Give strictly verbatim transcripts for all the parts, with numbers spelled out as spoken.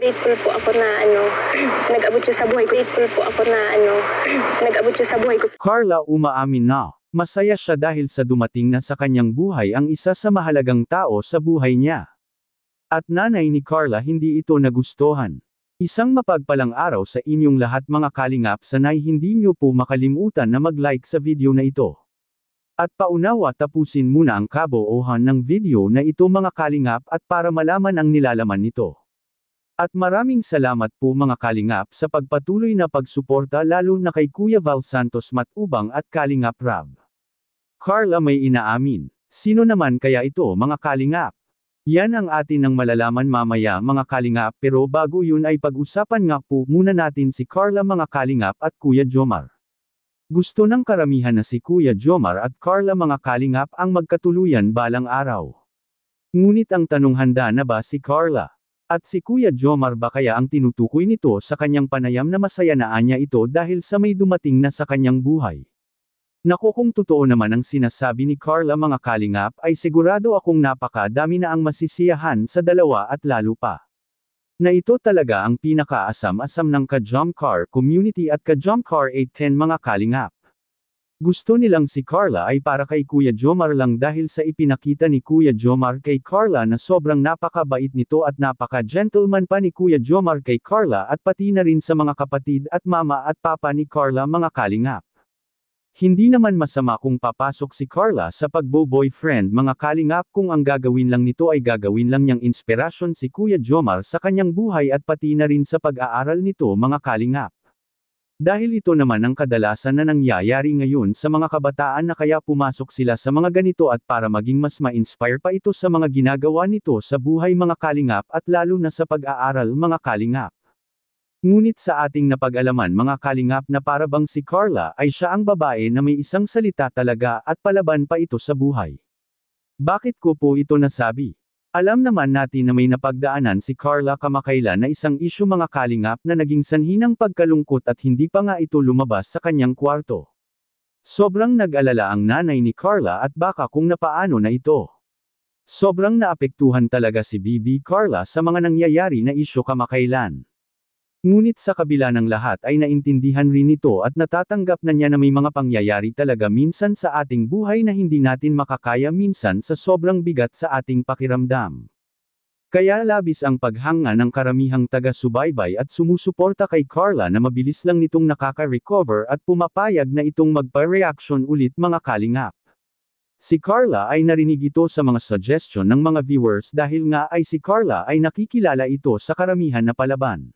Grateful po ako na ano, nag-abot siya sa buhay ko. Grateful po ako na ano, nag-abot siya sa buhay ko. Carla umaamin na, masaya siya dahil sa dumating na sa kanyang buhay ang isa sa mahalagang tao sa buhay niya. At nanay ni Carla hindi ito nagustuhan. Isang mapagpalang araw sa inyong lahat mga kalingap, sanay hindi niyo po makalimutan na mag-like sa video na ito. At paunawa tapusin muna ang kabuuan ng video na ito mga kalingap at para malaman ang nilalaman nito. At maraming salamat po mga kalingap sa pagpatuloy na pagsuporta lalo na kay Kuya Val Santos Matubang at Kalingap Rab. Carla may inaamin. Sino naman kaya ito mga kalingap? Yan ang atin ang malalaman mamaya mga kalingap, pero bago yun ay pag-usapan nga po muna natin si Carla mga kalingap at Kuya Jomar. Gusto ng karamihan na si Kuya Jomar at Carla mga kalingap ang magkatuluyan balang araw. Ngunit ang tanong, handa na ba si Carla? At si Kuya Jomar ba kaya ang tinutukoy nito sa kanyang panayam na masaya na anya ito dahil sa may dumating na sa kanyang buhay? Naku, kung totoo naman ang sinasabi ni Carla mga kalingap ay sigurado akong napakadami na ang masisiyahan sa dalawa at lalo pa na ito talaga ang pinakaasam-asam ng ka-Jomcar community at ka-Jomcar eight ten mga kalingap. Gusto nilang si Carla ay para kay Kuya Jomar lang dahil sa ipinakita ni Kuya Jomar kay Carla na sobrang napakabait nito at napaka-gentleman pa ni Kuya Jomar kay Carla at pati na rin sa mga kapatid at mama at papa ni Carla mga kalingap. Hindi naman masama kung papasok si Carla sa pagbo-boyfriend mga kalingap kung ang gagawin lang nito ay gagawin lang niyang inspirasyon si Kuya Jomar sa kanyang buhay at pati na rin sa pag-aaral nito mga kalingap. Dahil ito naman ang kadalasan na nangyayari ngayon sa mga kabataan na kaya pumasok sila sa mga ganito at para maging mas ma-inspire pa ito sa mga ginagawa nito sa buhay mga kalingap at lalo na sa pag-aaral mga kalingap. Ngunit sa ating napag-alaman mga kalingap na para bang si Carla ay siya ang babae na may isang salita talaga at palaban pa ito sa buhay. Bakit ko po ito nasabi? Alam naman natin na may napagdaanan si Carla kamakailan na isang isyu mga kalingap na naging sanhi ng pagkalungkot at hindi pa nga ito lumabas sa kanyang kwarto. Sobrang nag-alala ang nanay ni Carla at baka kung napaano na ito. Sobrang naapektuhan talaga si Bibi Carla sa mga nangyayari na isyu kamakailan. Ngunit sa kabila ng lahat ay naintindihan rin ito at natatanggap na niya na may mga pangyayari talaga minsan sa ating buhay na hindi natin makakaya minsan sa sobrang bigat sa ating pakiramdam. Kaya labis ang paghanga ng karamihang taga-subaybay at sumusuporta kay Carla na mabilis lang nitong nakaka-recover at pumapayag na itong magpa-reaction ulit mga kalingap. Si Carla ay narinig ito sa mga suggestion ng mga viewers dahil nga ay si Carla ay nakikilala ito sa karamihan na palaban.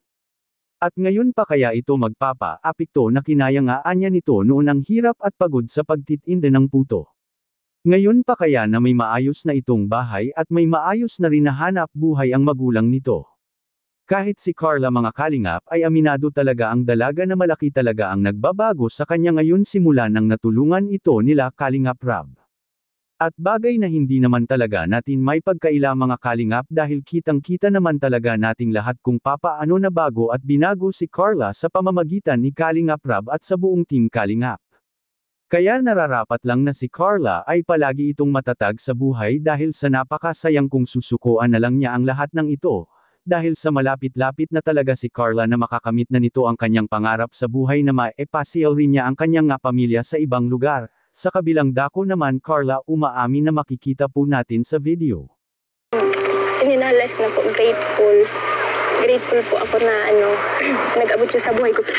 At ngayon pa kaya ito magpapa-apekto na kinaya nga anya nito noon ang hirap at pagod sa pagtitinda ng puto. Ngayon pa kaya na may maayos na itong bahay at may maayos na rin na hanap buhay ang magulang nito. Kahit si Carla mga kalingap ay aminado talaga ang dalaga na malaki talaga ang nagbabago sa kanya ngayon simula nang natulungan ito nila Kalingap Rab. At bagay na hindi naman talaga natin may pagkaila mga kalingap dahil kitang-kita naman talaga nating lahat kung papaano na bago at binago si Carla sa pamamagitan ni Kalingap Rab at sa buong team Kalingap. Kaya nararapat lang na si Carla ay palagi itong matatag sa buhay dahil sa napakasayang kung susukuan na lang niya ang lahat ng ito, dahil sa malapit-lapit na talaga si Carla na makakamit na nito ang kanyang pangarap sa buhay na ma-epasyal rin niya ang kanyang nga pamilya sa ibang lugar. Sa kabilang dako naman Carla umaamin na makikita po natin sa video. Hinales na po, grateful. Grateful po ako na ano, nag-abot siya sa buhay ko.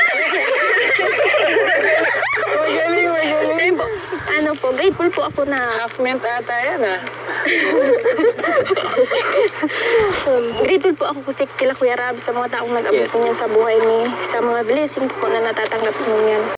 Magaling, magaling. Po, ano po, grateful po ako na Half ment ata yan ah. grateful po ako kasi kila Kuya Rab sa mga taong nag-abot Yes. niya sa buhay ni, sa mga blessings po na natatanggap niyo yan.